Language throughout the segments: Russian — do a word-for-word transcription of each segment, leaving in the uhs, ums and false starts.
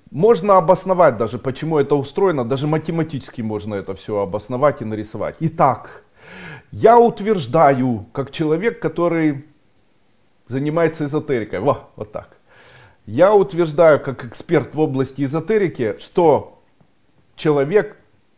Можно обосновать даже, почему это устроено, даже математически можно это все обосновать и нарисовать. Итак, я утверждаю, как человек, который занимается эзотерикой, во, вот так. Я утверждаю, как эксперт в области эзотерики, что человек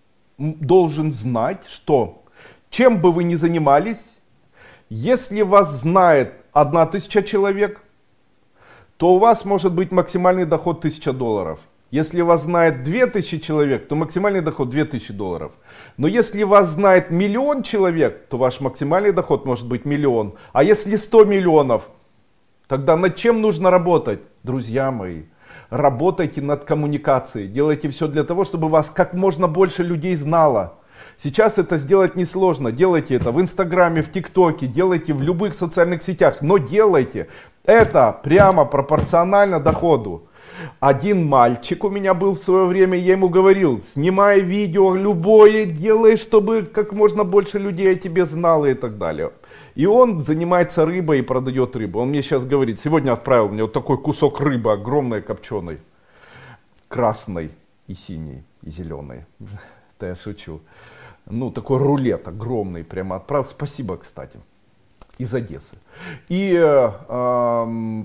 должен знать, что чем бы вы ни занимались, если вас знает одна тысяча человек, то у вас может быть максимальный доход тысяча долларов. Если вас знает две тысячи человек, то максимальный доход две тысячи долларов. Но если вас знает миллион человек, то ваш максимальный доход может быть миллион. А если сто миллионов, тогда над чем нужно работать? Друзья мои, работайте над коммуникацией. Делайте все для того, чтобы вас как можно больше людей знало. Сейчас это сделать несложно. Делайте это в Инстаграме, в ТикТоке, делайте в любых социальных сетях. Но делайте это прямо пропорционально доходу. Один мальчик у меня был в свое время, я ему говорил: снимай видео любое, делай, чтобы как можно больше людей о тебе знало и так далее. И он занимается рыбой и продает рыбу. Он мне сейчас говорит, сегодня отправил мне вот такой кусок рыбы, огромной, копченой, красной и синей, и зеленой. Это я шучу. Ну, такой рулет огромный прямо отправил. Спасибо, кстати, из Одессы. И э, э,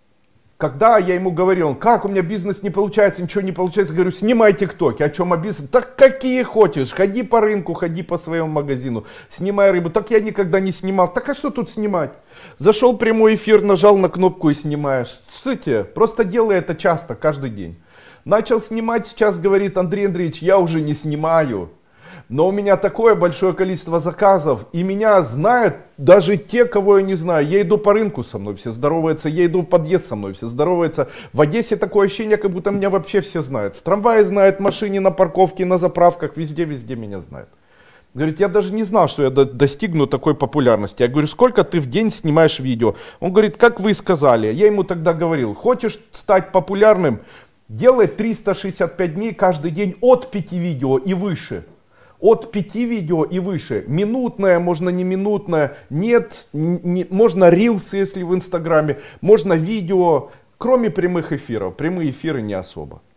когда я ему говорил, как у меня бизнес не получается, ничего не получается, говорю, снимай тиктоки, о чем о бизнесе? Так какие хочешь, ходи по рынку, ходи по своему магазину, снимай рыбу. Так я никогда не снимал. Так а что тут снимать? Зашел в прямой эфир, нажал на кнопку и снимаешь. Слушайте, просто делай это часто, каждый день. Начал снимать, сейчас говорит: Андрей Андреевич, я уже не снимаю. Но у меня такое большое количество заказов, и меня знают даже те, кого я не знаю. Я иду по рынку, со мной все здороваются, я иду в подъезд, со мной все здороваются. В Одессе такое ощущение, как будто меня вообще все знают. В трамвае знают, в машине, на парковке, на заправках, везде-везде меня знают. Говорит, я даже не знал, что я достигну такой популярности. Я говорю, сколько ты в день снимаешь видео? Он говорит, как вы сказали. Я ему тогда говорил, хочешь стать популярным, делай триста шестьдесят пять дней каждый день от пяти видео и выше. От пяти видео и выше. Минутное, можно не минутное. Нет, не, можно рилсы, если в Инстаграме. Можно видео, кроме прямых эфиров. Прямые эфиры не особо.